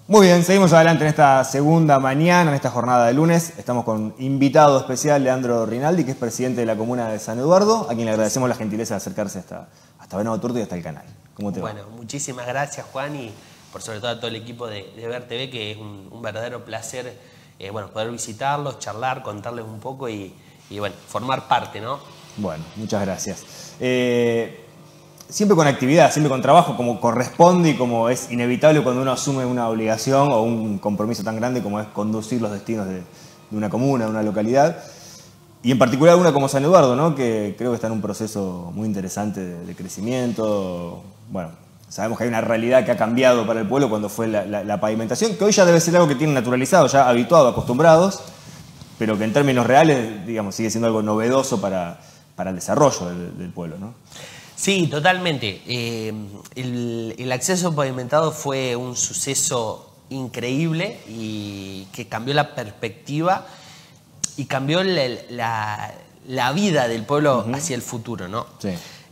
Muy bien, seguimos adelante en esta segunda mañana, en esta jornada de lunes. Estamos con invitado especial, Leandro Rinaldi, que es presidente de la comuna de San Eduardo, a quien le agradecemos la gentileza de acercarse hasta Venado Tuerto y hasta el canal. ¿Cómo te va? Bueno, muchísimas gracias, Juan, y por sobre todo a todo el equipo de Ver TV, que es un verdadero placer poder visitarlos, charlar, contarles un poco y bueno, formar parte, ¿no? Bueno, muchas gracias. Siempre con actividad, siempre con trabajo, como corresponde y como es inevitable cuando uno asume una obligación o un compromiso tan grande como es conducir los destinos de una comuna, de una localidad. Y en particular una como San Eduardo, ¿no? Que creo que está en un proceso muy interesante de crecimiento. Bueno, sabemos que hay una realidad que ha cambiado para el pueblo cuando fue la pavimentación, que hoy ya debe ser algo que tienen naturalizado, ya habituado, acostumbrados, pero que en términos reales, digamos, sigue siendo algo novedoso para el desarrollo del pueblo, ¿no? Sí, totalmente. El acceso pavimentado fue un suceso increíble y que cambió la perspectiva y cambió la vida del pueblo hacia el futuro, ¿no? Sí.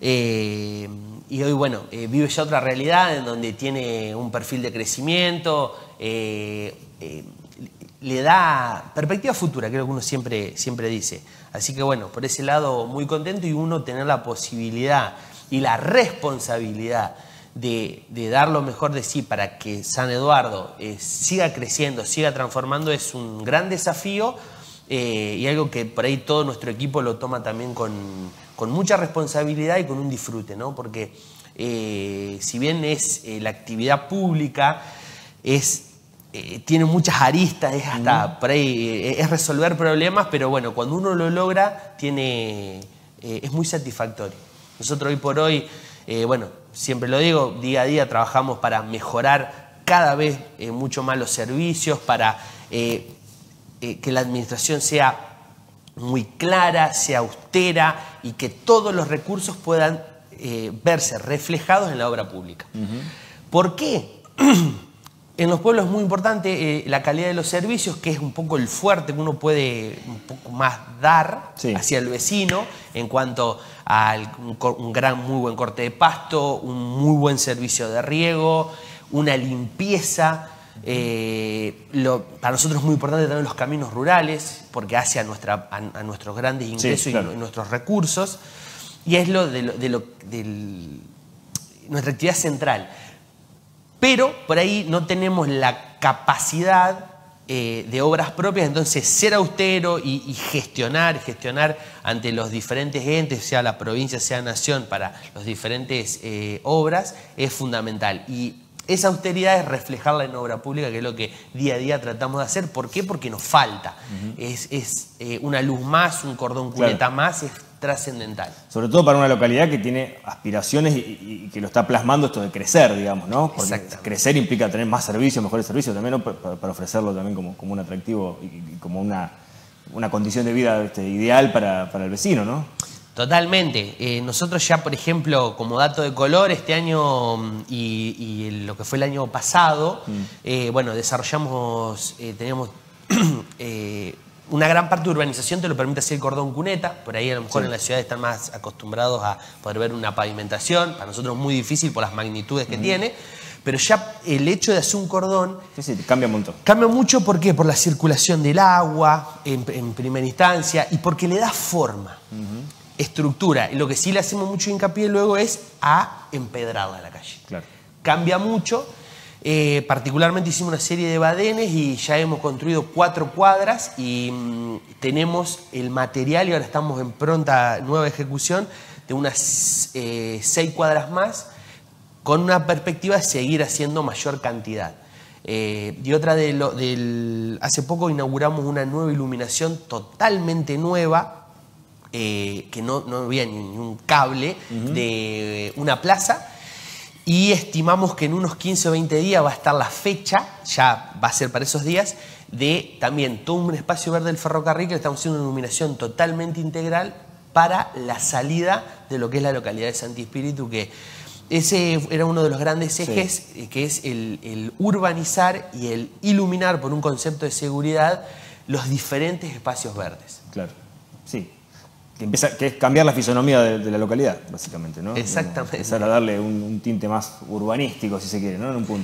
Y hoy, bueno, vive ya otra realidad en donde tiene un perfil de crecimiento, le da perspectiva futura, creo que uno siempre dice. Así que, bueno, por ese lado muy contento y uno tener la posibilidad y la responsabilidad de dar lo mejor de sí para que San Eduardo siga creciendo, siga transformando, es un gran desafío y algo que por ahí todo nuestro equipo lo toma también con mucha responsabilidad y con un disfrute, ¿no? Porque si bien es la actividad pública, tiene muchas aristas, es hasta por ahí, es resolver problemas, pero bueno, cuando uno lo logra, es muy satisfactorio. Nosotros hoy por hoy, bueno, siempre lo digo, día a día trabajamos para mejorar cada vez mucho más los servicios, para que la administración sea muy clara, sea austera y que todos los recursos puedan verse reflejados en la obra pública. ¿Por qué? En los pueblos es muy importante la calidad de los servicios, que es un poco el fuerte que uno puede un poco más dar hacia el vecino en cuanto a un muy buen corte de pasto, un muy buen servicio de riego, una limpieza. Para nosotros es muy importante también los caminos rurales, porque hace a nuestros grandes ingresos y nuestros recursos, y es nuestra actividad central. Pero por ahí no tenemos la capacidad de obras propias, entonces ser austero y gestionar ante los diferentes entes, sea la provincia, sea nación, para las diferentes obras, es fundamental. Y esa austeridad es reflejarla en obra pública, que es lo que día a día tratamos de hacer. ¿Por qué? Porque nos falta. Es una luz más, un cordón cuneta más, es trascendental. Sobre todo para una localidad que tiene aspiraciones y que lo está plasmando esto de crecer, digamos, ¿no? Porque crecer implica tener más servicios, mejores servicios también, ¿no? Para ofrecerlo también como un atractivo y como una condición de vida ideal para el vecino, ¿no? Totalmente. Nosotros ya, por ejemplo, como dato de color, este año y lo que fue el año pasado, bueno, desarrollamos, teníamos una gran parte de urbanización te lo permite hacer el cordón cuneta. Por ahí a lo mejor en la ciudad están más acostumbrados a poder ver una pavimentación. Para nosotros es muy difícil por las magnitudes que tiene. Pero ya el hecho de hacer un cordón... Sí, cambia un montón. Cambia mucho, ¿por qué? Por la circulación del agua en primera instancia y porque le da forma, estructura. Y lo que sí le hacemos mucho hincapié luego es a empedrarla la calle. Claro. Cambia mucho. Particularmente hicimos una serie de badenes y ya hemos construido 4 cuadras y tenemos el material y ahora estamos en pronta nueva ejecución de unas 6 cuadras más con una perspectiva de seguir haciendo mayor cantidad. Y otra hace poco inauguramos una nueva iluminación totalmente nueva, que no había ni un cable, de una plaza. Y estimamos que en unos 15 o 20 días va a estar la fecha, ya va a ser para esos días, de también todo un espacio verde del ferrocarril, que estamos haciendo una iluminación totalmente integral para la salida de lo que es la localidad de Santi Espíritu, que ese era uno de los grandes ejes, que es el urbanizar y el iluminar por un concepto de seguridad los diferentes espacios verdes. Claro, sí. Que es cambiar la fisonomía de la localidad, básicamente, ¿no? Exactamente. Empezar a darle un tinte más urbanístico, si se quiere, ¿no? En un punto.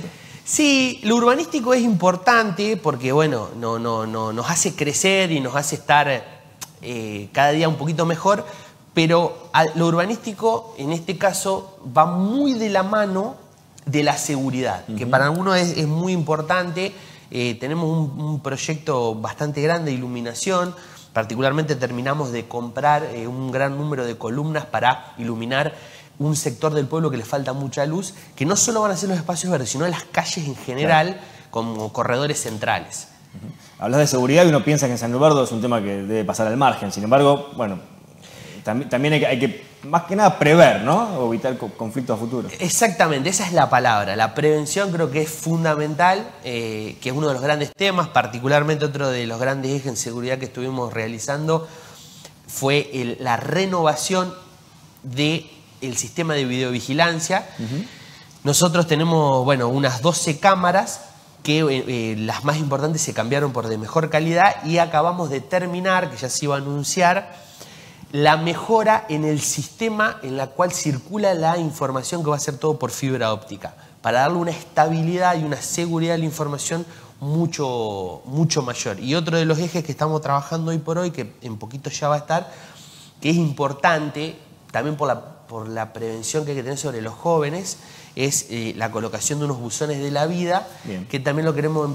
Sí, lo urbanístico es importante porque, bueno, nos hace crecer y nos hace estar cada día un poquito mejor, pero lo urbanístico, en este caso, va muy de la mano de la seguridad, que para algunos es muy importante. Tenemos un proyecto bastante grande de iluminación. Particularmente terminamos de comprar un gran número de columnas para iluminar un sector del pueblo que le falta mucha luz, que no solo van a ser los espacios verdes, sino las calles en general, como corredores centrales. Hablas de seguridad y uno piensa que en San Eduardo es un tema que debe pasar al margen. Sin embargo, bueno, también hay que más que nada prever, ¿no? O evitar conflictos a futuro. Exactamente, esa es la palabra. La prevención creo que es fundamental, que es uno de los grandes temas. Particularmente otro de los grandes ejes en seguridad que estuvimos realizando fue la renovación del sistema de videovigilancia. Nosotros tenemos, bueno, unas 12 cámaras que las más importantes se cambiaron por de mejor calidad y acabamos de terminar, que ya se iba a anunciar, la mejora en el sistema en la cual circula la información, que va a ser todo por fibra óptica, para darle una estabilidad y una seguridad a la información mucho mayor. Y otro de los ejes que estamos trabajando hoy por hoy, que en poquito ya va a estar, que es importante también por la prevención que hay que tener sobre los jóvenes, es la colocación de unos buzones de la vida. Bien. Que también lo queremos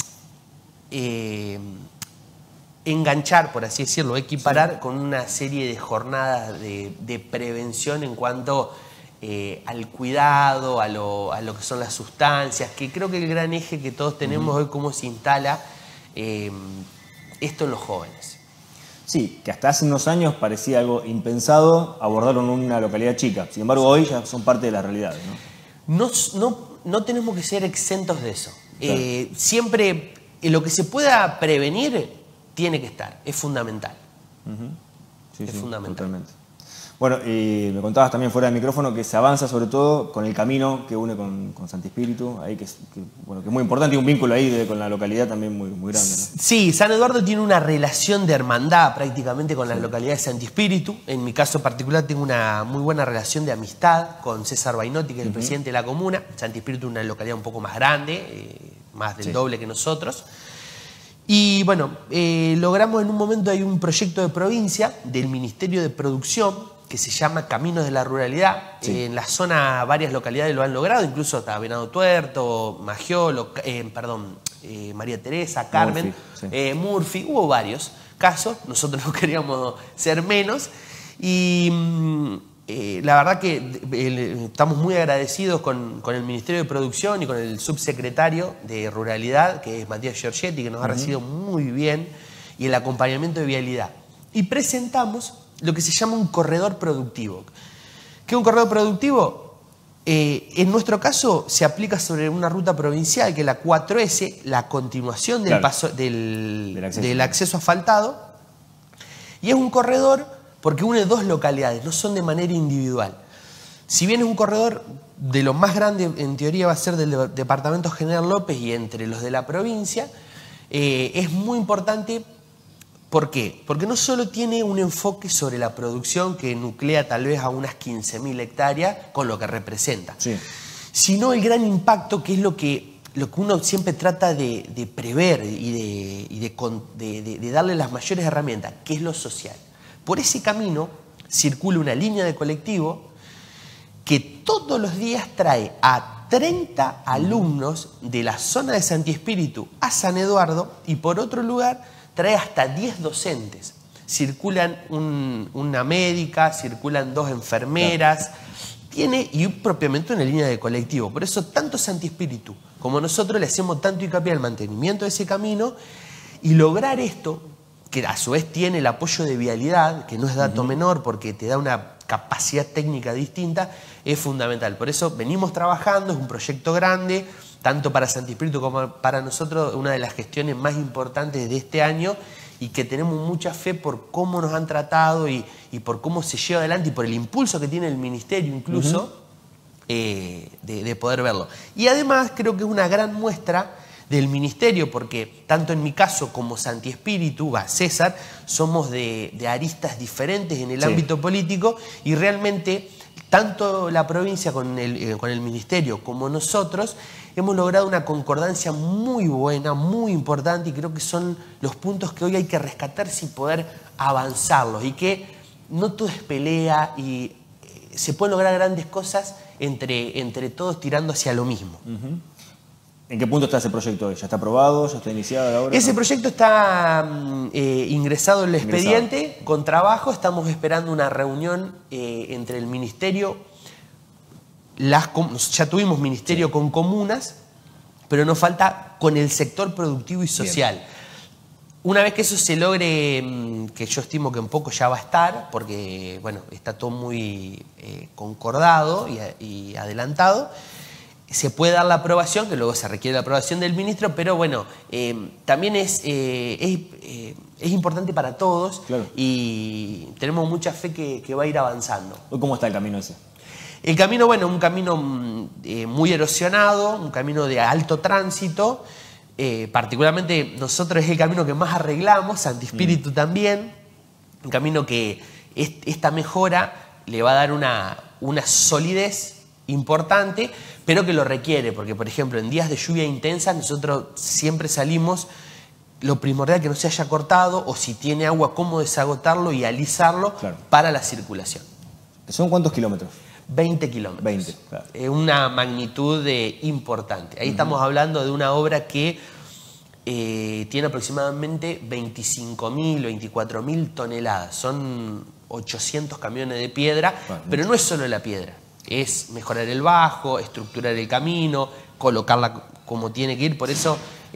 enganchar, por así decirlo, equiparar con una serie de jornadas de prevención en cuanto al cuidado, a lo que son las sustancias, que creo que el gran eje que todos tenemos hoy, cómo se instala esto en los jóvenes. Sí, que hasta hace unos años parecía algo impensado abordarlo en una localidad chica. Sin embargo, hoy ya son parte de la realidad, ¿no? No tenemos que ser exentos de eso. Claro. Siempre lo que se pueda prevenir tiene que estar, es fundamental. Sí, es fundamental. Totalmente. Bueno, y me contabas también fuera del micrófono que se avanza sobre todo con el camino que une con Santi Spíritu, ahí que es muy importante y un vínculo ahí con la localidad también muy grande, ¿no? Sí, San Eduardo tiene una relación de hermandad prácticamente con la localidad de Santi Spíritu. En mi caso particular tengo una muy buena relación de amistad con César Bainotti, que es el presidente de la comuna. Santi Spíritu es una localidad un poco más grande, más del doble que nosotros. Y bueno, logramos en un momento, hay un proyecto de provincia del Ministerio de Producción que se llama Caminos de la Ruralidad. En la zona varias localidades lo han logrado, incluso hasta Venado Tuerto, Magiolo, María Teresa, Carmen, Murphy, hubo varios casos, nosotros no queríamos ser menos. Y la verdad que estamos muy agradecidos con el Ministerio de Producción y con el subsecretario de Ruralidad, que es Matías Giorgetti, que nos ha recibido muy bien, y el acompañamiento de vialidad. Y presentamos lo que se llama un corredor productivo. ¿Qué es un corredor productivo? En nuestro caso se aplica sobre una ruta provincial, que es la 4S, la continuación del acceso asfaltado, y es un corredor porque une dos localidades, no son de manera individual. Si bien es un corredor de lo más grande, en teoría va a ser del departamento General López y entre los de la provincia, es muy importante. ¿Por qué? Porque no solo tiene un enfoque sobre la producción que nuclea tal vez a unas 15.000 hectáreas con lo que representa, sino el gran impacto que es lo que uno siempre trata de prever y de darle las mayores herramientas, que es lo social. Por ese camino circula una línea de colectivo que todos los días trae a 30 alumnos de la zona de Santi Spíritu a San Eduardo y por otro lugar trae hasta 10 docentes. Circulan una médica, circulan 2 enfermeras, y propiamente una línea de colectivo. Por eso tanto Santi Spíritu como nosotros le hacemos tanto hincapié al mantenimiento de ese camino y lograr esto, que a su vez tiene el apoyo de vialidad, que no es dato menor porque te da una capacidad técnica distinta, es fundamental. Por eso venimos trabajando, es un proyecto grande, tanto para Santi Spíritu como para nosotros, una de las gestiones más importantes de este año y que tenemos mucha fe por cómo nos han tratado y por cómo se lleva adelante y por el impulso que tiene el Ministerio incluso de poder verlo. Y además creo que es una gran muestra del Ministerio, porque tanto en mi caso como Santi Spíritu, somos de aristas diferentes en el ámbito político y realmente tanto la provincia con el ministerio como nosotros hemos logrado una concordancia muy buena, muy importante, y creo que son los puntos que hoy hay que rescatarse y poder avanzarlos, y que no todo es pelea y se pueden lograr grandes cosas entre todos tirando hacia lo mismo. ¿En qué punto está ese proyecto hoy? ¿Ya está aprobado? ¿Ya está iniciado ahora? Ese proyecto está ingresado en el expediente con trabajo. Estamos esperando una reunión entre el ministerio, ya tuvimos ministerio con comunas, pero nos falta con el sector productivo y social. Bien. Una vez que eso se logre, que yo estimo que en poco ya va a estar, porque bueno, está todo muy concordado y adelantado, se puede dar la aprobación, que luego se requiere la aprobación del ministro, pero bueno, también es importante para todos, claro, y tenemos mucha fe que va a ir avanzando. ¿Cómo está el camino ese? El camino, bueno, un camino muy erosionado, un camino de alto tránsito, particularmente nosotros es el camino que más arreglamos, Santi Espíritu también, un camino que esta mejora le va a dar una solidez importante, pero que lo requiere, porque por ejemplo en días de lluvia intensa nosotros siempre salimos, lo primordial que no se haya cortado, o si tiene agua cómo desagotarlo y alisarlo, claro, para la circulación. ¿Son cuántos kilómetros? 20 kilómetros. 20, claro. Una magnitud importante. Ahí estamos hablando de una obra que tiene aproximadamente 25.000, 24.000 toneladas. Son 800 camiones de piedra, pero no es solo la piedra. Es mejorar el bajo, estructurar el camino, colocarla como tiene que ir. Por eso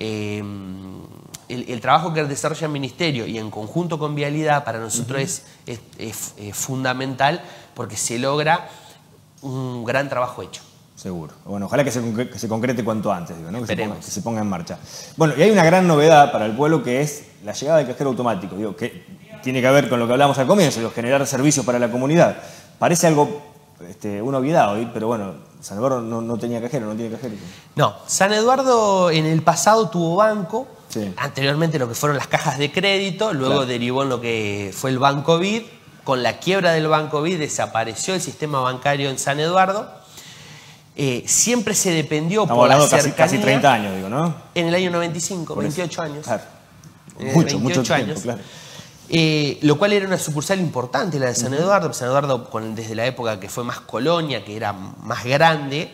el trabajo que desarrolla el ministerio y en conjunto con Vialidad para nosotros es fundamental, porque se logra un gran trabajo hecho. Seguro. Bueno, ojalá que se concrete cuanto antes, digo, ¿no? Que se ponga en marcha. Bueno, y hay una gran novedad para el pueblo, que es la llegada del cajero automático. Digo, que tiene que ver con lo que hablamos al comienzo, digo, generar servicios para la comunidad. Parece algo una obviedad hoy, pero bueno, San Eduardo no tenía cajero, no tiene cajero. No, San Eduardo en el pasado tuvo banco, sí, anteriormente lo que fueron las cajas de crédito, luego claro, derivó en lo que fue el Banco BID. Con la quiebra del Banco BID desapareció el sistema bancario en San Eduardo. Siempre se dependió Estamos por la cercanía. Casi 30 años, digo, ¿no? En el año 95, por 28 eso, años. Claro. Mucho tiempo, años. Claro. Lo cual era una sucursal importante, la de San Eduardo. San Eduardo, desde la época que fue más colonia, que era más grande.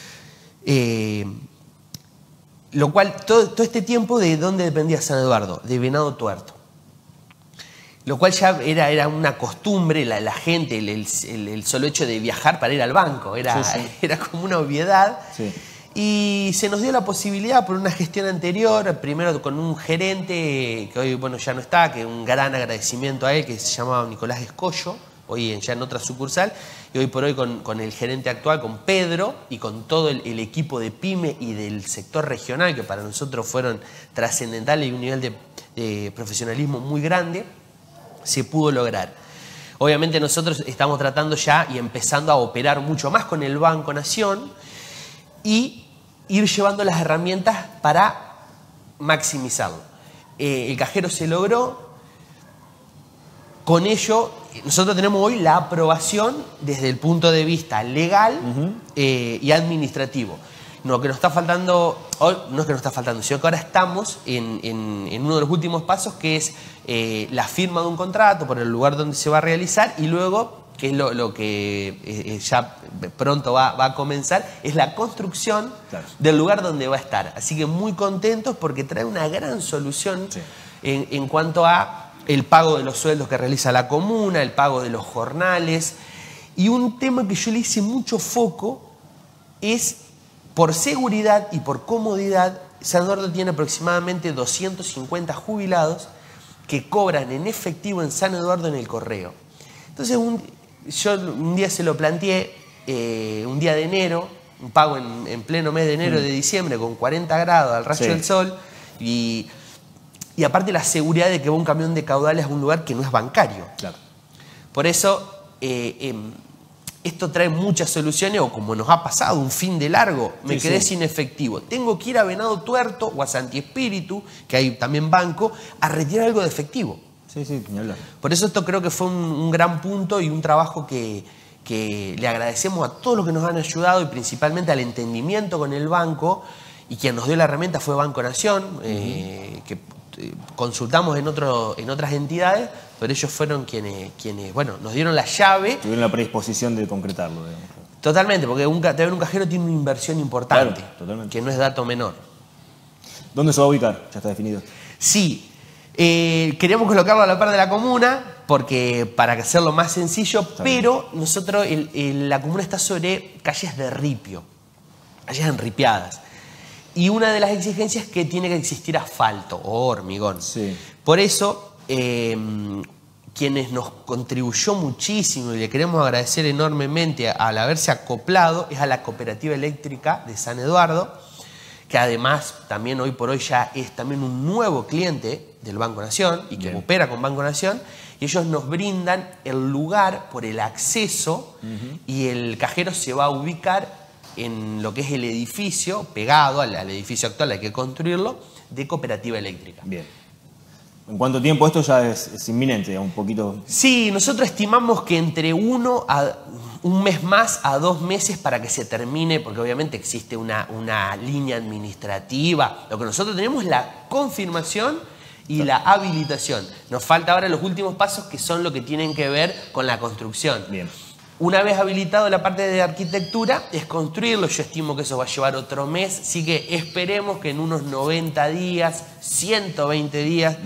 Sí. Lo cual, todo este tiempo, ¿de dónde dependía San Eduardo? De Venado Tuerto. Lo cual ya era una costumbre, la gente, el solo hecho de viajar para ir al banco, era como una obviedad. Sí. Y se nos dio la posibilidad por una gestión anterior, primero con un gerente que hoy bueno, ya no está, que un gran agradecimiento a él, que se llamaba Nicolás Escollo, hoy ya en otra sucursal, y hoy por hoy con el gerente actual, con Pedro, y con todo el equipo de PYME y del sector regional, que para nosotros fueron trascendentales y un nivel de profesionalismo muy grande, se pudo lograr. Obviamente nosotros estamos tratando ya y empezando a operar mucho más con el Banco Nación y ir llevando las herramientas para maximizarlo. El cajero se logró. Con ello, nosotros tenemos hoy la aprobación desde el punto de vista legal y administrativo. Lo que nos está faltando, no es que nos está faltando, sino que ahora estamos en uno de los últimos pasos, que es la firma de un contrato por el lugar donde se va a realizar, y luego, que es lo que ya pronto va a comenzar, es la construcción del lugar donde va a estar. Así que muy contentos porque trae una gran solución en cuanto a el pago de los sueldos que realiza la comuna, el pago de los jornales. Y un tema que yo le hice mucho foco es, por seguridad y por comodidad, San Eduardo tiene aproximadamente 250 jubilados que cobran en efectivo en San Eduardo en el correo. Entonces yo un día se lo planteé, un día de enero, un pago en pleno mes de enero de diciembre con 40 grados al rayo del sol, y aparte la seguridad de que va un camión de caudales a un lugar que no es bancario. Claro. Por eso esto trae muchas soluciones, o como nos ha pasado, un fin de largo, me quedé sin efectivo. Tengo que ir a Venado Tuerto o a Santi Espíritu, que hay también banco, a retirar algo de efectivo. Sí, ni hablar. Por eso esto creo que fue un gran punto y un trabajo que que le agradecemos a todos los que nos han ayudado y principalmente al entendimiento con el banco, y quien nos dio la herramienta fue Banco Nación, que consultamos en otras entidades, pero ellos fueron quienes bueno, nos dieron la llave. Tuvieron la predisposición de concretarlo, digamos. Totalmente, porque un cajero tiene una inversión importante, claro, que no es dato menor. ¿Dónde se va a ubicar? Ya está definido. Sí, queríamos colocarlo a la par de la comuna, porque para hacerlo más sencillo, pero nosotros, la comuna está sobre calles de ripio, calles enripiadas. Y una de las exigencias es que tiene que existir asfalto o hormigón. Sí. Por eso, quienes nos contribuyó muchísimo y le queremos agradecer enormemente al haberse acoplado es a la Cooperativa Eléctrica de San Eduardo, que además también hoy por hoy ya es también un nuevo cliente del Banco Nación y que opera con Banco Nación, y ellos nos brindan el lugar por el acceso y el cajero se va a ubicar en lo que es el edificio, pegado al edificio actual, hay que construirlo, de Cooperativa Eléctrica. Bien. ¿En cuánto tiempo esto ya es inminente? Un poquito. Sí, nosotros estimamos que entre un mes más a 2 meses para que se termine, porque obviamente existe una línea administrativa. Lo que nosotros tenemos es la confirmación y la habilitación. Nos falta ahora los últimos pasos, que son lo que tienen que ver con la construcción. Bien. Una vez habilitado la parte de arquitectura, es construirlo. Yo estimo que eso va a llevar otro mes, así que esperemos que en unos 90 días, 120 días,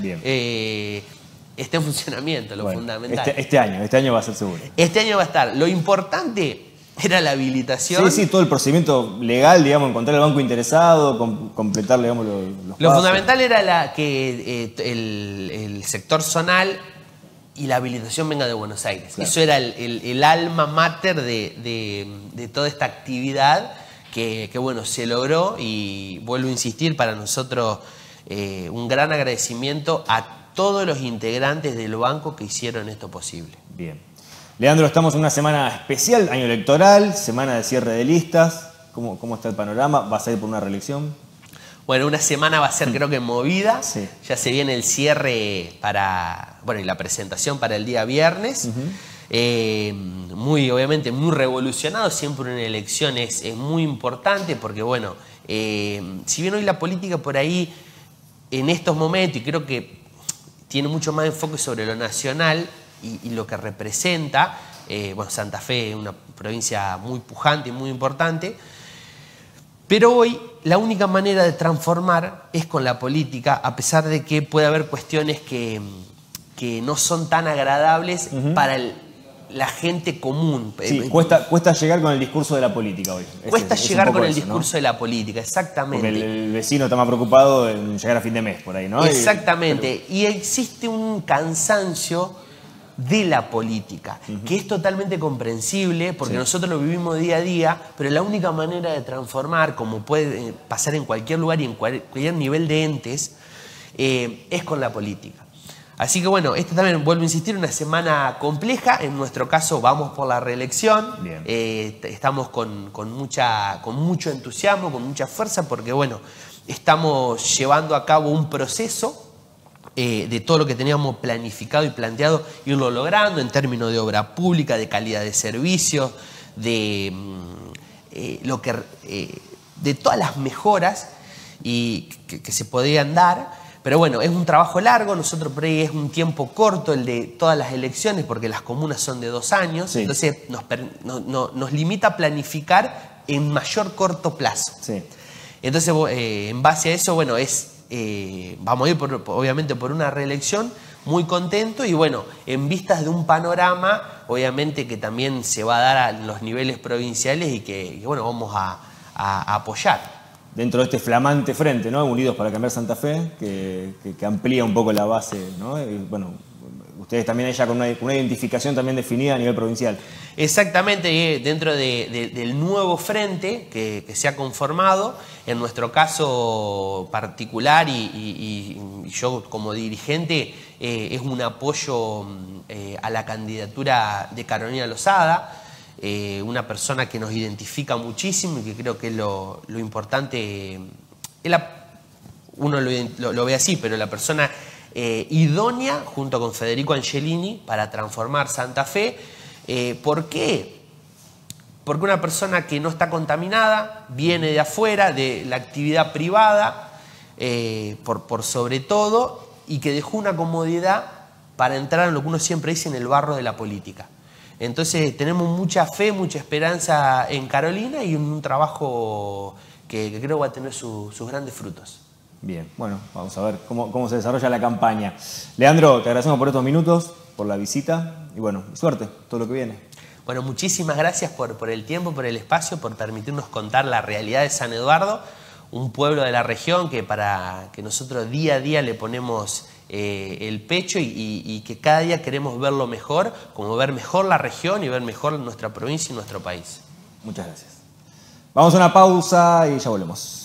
esté en funcionamiento, lo fundamental. Este año va a ser seguro. Este año va a estar. Lo importante era la habilitación. Sí, todo el procedimiento legal, digamos, encontrar el banco interesado, completar, digamos, los Lo pasos. fundamental era que el sector zonal y la habilitación venga de Buenos Aires. Claro. Eso era el alma mater de toda esta actividad que bueno, se logró, y vuelvo a insistir, para nosotros un gran agradecimiento a todos los integrantes del banco que hicieron esto posible. Bien. Leandro, estamos en una semana especial, año electoral, semana de cierre de listas. ¿Cómo está el panorama? ¿Vas a ir por una reelección? Bueno, una semana va a ser, creo que, movida. Sí. Ya se viene el cierre y la presentación para el día viernes. Obviamente, muy revolucionado. Siempre una elección es muy importante porque, bueno, si bien hoy la política por ahí, en estos momentos, y creo que tiene mucho más enfoque sobre lo nacional y lo que representa, Santa Fe es una provincia muy pujante y muy importante. Pero hoy la única manera de transformar es con la política, a pesar de que puede haber cuestiones que no son tan agradables para la gente común. Sí, cuesta llegar con el discurso de la política hoy. Cuesta llegar con el discurso de la política, exactamente. Porque el vecino está más preocupado en llegar a fin de mes, por ahí, ¿no? Exactamente. Y existe un cansancio de la política, que es totalmente comprensible, porque nosotros lo vivimos día a día, pero la única manera de transformar, como puede pasar en cualquier lugar y en cualquier nivel de entes, es con la política. Así que bueno, esta también, vuelvo a insistir, una semana compleja. En nuestro caso vamos por la reelección. Estamos con mucho entusiasmo, con mucha fuerza, porque bueno, estamos llevando a cabo un proceso de todo lo que teníamos planificado y planteado, irlo logrando en términos de obra pública, de calidad de servicios, de todas las mejoras que se podían dar. Pero bueno, es un trabajo largo. Nosotros por ahí es un tiempo corto el de todas las elecciones, porque las comunas son de 2 años, entonces nos limita a planificar en mayor corto plazo. Entonces, en base a eso, bueno, vamos a ir obviamente por una reelección, muy contento, y bueno, en vistas de un panorama, obviamente, que también se va a dar a los niveles provinciales y que bueno, vamos a apoyar. Dentro de este flamante frente, ¿no? Unidos para Cambiar Santa Fe, que amplía un poco la base, ¿no? Y bueno, ustedes también ya con una identificación también definida a nivel provincial. Exactamente, dentro del nuevo frente que se ha conformado, en nuestro caso particular y yo como dirigente, es un apoyo a la candidatura de Carolina Lozada, una persona que nos identifica muchísimo y que creo que es lo importante. Uno lo ve así, pero la persona idónea junto con Federico Angelini para transformar Santa Fe. ¿Por qué? Porque una persona que no está contaminada, viene de afuera, de la actividad privada, por sobre todo, y que dejó una comodidad para entrar en lo que uno siempre dice, en el barro de la política. Entonces tenemos mucha fe, mucha esperanza en Carolina y un trabajo que creo va a tener sus grandes frutos. Bien, bueno, vamos a ver cómo se desarrolla la campaña. Leandro, te agradecemos por estos minutos, por la visita y bueno, suerte, todo lo que viene. Bueno, muchísimas gracias por el tiempo, por el espacio, por permitirnos contar la realidad de San Eduardo, un pueblo de la región para que nosotros día a día le ponemos el pecho y que cada día queremos verlo mejor, como ver mejor la región y ver mejor nuestra provincia y nuestro país. Muchas gracias. Vamos a una pausa y ya volvemos.